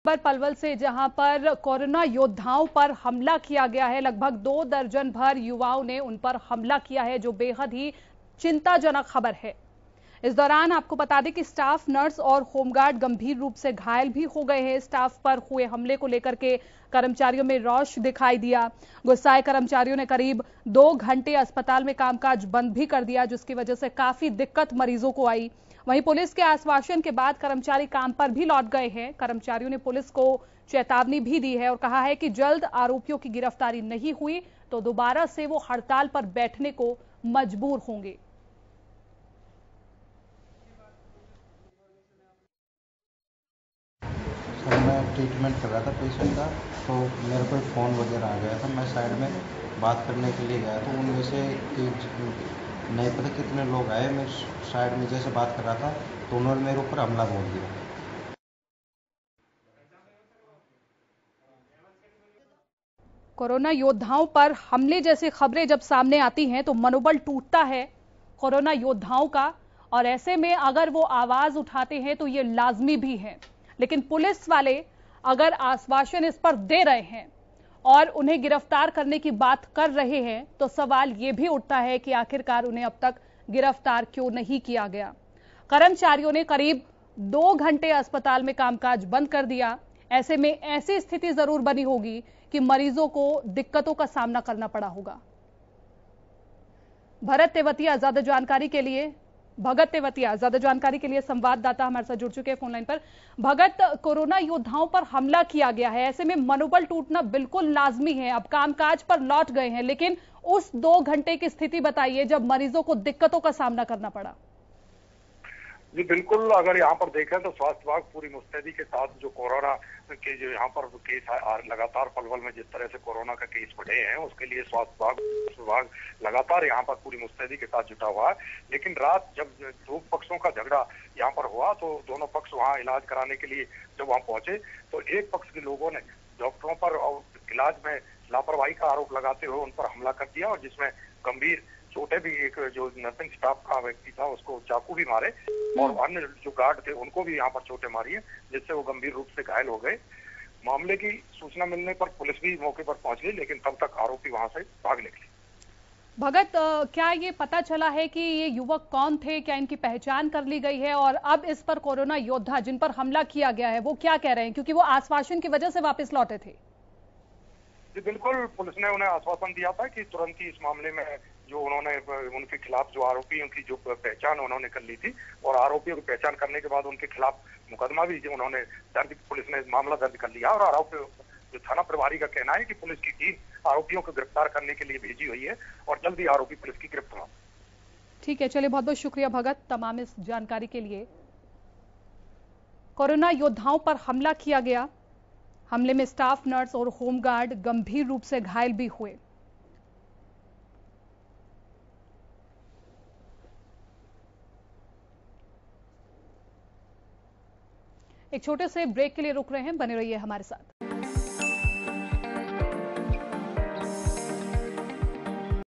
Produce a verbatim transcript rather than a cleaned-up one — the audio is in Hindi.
पर पलवल से जहां पर कोरोना योद्धाओं पर हमला किया गया है। लगभग दो दर्जन भर युवाओं ने उन पर हमला किया है, जो बेहद ही चिंताजनक खबर है। इस दौरान आपको बता दें कि स्टाफ नर्स और होमगार्ड गंभीर रूप से घायल भी हो गए हैं। स्टाफ पर हुए हमले को लेकर के कर्मचारियों में रोष दिखाई दिया। गुस्साए कर्मचारियों ने करीब दो घंटे अस्पताल में कामकाज बंद भी कर दिया, जिसकी वजह से काफी दिक्कत मरीजों को आई। वहीं पुलिस के आश्वासन के बाद कर्मचारी काम पर भी लौट गए हैं। कर्मचारियों ने पुलिस को चेतावनी भी दी है और कहा है कि जल्द आरोपियों की गिरफ्तारी नहीं हुई तो दोबारा से वो हड़ताल पर बैठने को मजबूर होंगे। सर, मैं ट्रीटमेंट कर रहा था पेशेंट का, तो मेरे को एक फ़ोन वगैरह आ गया था। मैं साइड में बात करने के लिए गया, तो उनमें से एक नहीं पता कितने लोग आए। मैं साइड में जैसे बात कर रहा था तो उन्होंने मेरे ऊपर हमला बोल दिया। कोरोना योद्धाओं पर हमले जैसी खबरें जब सामने आती हैं तो मनोबल टूटता है कोरोना योद्धाओं का, और ऐसे में अगर वो आवाज उठाते हैं तो ये लाजमी भी है। लेकिन पुलिस वाले अगर आश्वासन इस पर दे रहे हैं और उन्हें गिरफ्तार करने की बात कर रहे हैं तो सवाल ये भी उठता है कि आखिरकार उन्हें अब तक गिरफ्तार क्यों नहीं किया गया। कर्मचारियों ने करीब दो घंटे अस्पताल में कामकाज बंद कर दिया। ऐसे में ऐसी स्थिति जरूर बनी होगी कि मरीजों को दिक्कतों का सामना करना पड़ा होगा। भरत तेवतिया ज्यादा जानकारी के लिए भगत तेवतिया ज्यादा जानकारी के लिए संवाददाता हमारे साथ जुड़ चुके हैं फोन लाइन पर। भगत, कोरोना योद्धाओं पर हमला किया गया है, ऐसे में मनोबल टूटना बिल्कुल लाजमी है। अब कामकाज पर लौट गए हैं, लेकिन उस दो घंटे की स्थिति बताइए जब मरीजों को दिक्कतों का सामना करना पड़ा। जी बिल्कुल, अगर यहाँ पर देखें तो स्वास्थ्य विभाग पूरी मुस्तैदी के साथ जो कोरोना के जो यहाँ पर केस लगातार पलवल में जिस तरह से कोरोना का केस बढ़े हैं, उसके लिए स्वास्थ्य विभाग विभाग लगातार यहाँ पर पूरी मुस्तैदी के साथ जुटा हुआ है। लेकिन रात जब दो पक्षों का झगड़ा यहाँ पर हुआ तो दोनों पक्ष वहाँ इलाज कराने के लिए जब वहाँ पहुंचे तो एक पक्ष के लोगों ने डॉक्टरों पर और इलाज में लापरवाही का आरोप लगाते हुए उन पर हमला कर दिया, और जिसमें गंभीर चोटें भी, एक जो नर्सिंग स्टाफ का व्यक्ति था उसको चाकू भी मारे और अन्य जो गार्ड थे उनको भी यहाँ पर चोटें मारी है, जिससे वो गंभीर रूप से घायल हो गए। मामले की सूचना मिलने पर पुलिस भी मौके पर पहुंच गई, लेकिन तब तक आरोपी वहां से भाग निकले। भगत, क्या ये पता चला है कि ये युवक कौन थे? क्या इनकी पहचान कर ली गई है? और अब इस पर कोरोना योद्धा जिन पर हमला किया गया है वो क्या कह रहे हैं, क्योंकि वो आश्वासन की वजह से वापस लौटे थे? जी बिल्कुल, पुलिस ने उन्हें आश्वासन दिया था कि तुरंत ही इस मामले में जो उन्होंने उनके खिलाफ जो आरोपियों की जो पहचान उन्होंने कर ली थी और आरोपियों की पहचान करने के बाद उनके खिलाफ मुकदमा भी जो उन्होंने दर्ज, पुलिस ने मामला दर्ज कर लिया। और आरोपी जो थाना प्रभारी का कहना है कि पुलिस की टीम आरोपियों को गिरफ्तार करने के लिए भेजी हुई है और जल्द ही आरोपी पुलिस की गिरफ्त होगा। ठीक है, चलिए, बहुत बहुत शुक्रिया भगत तमाम इस जानकारी के लिए। कोरोना योद्धाओं पर हमला किया गया, हमले में स्टाफ नर्स और होमगार्ड गंभीर रूप से घायल भी हुए। एक छोटे से ब्रेक के लिए रुक रहे हैं, बने रहिए हमारे साथ।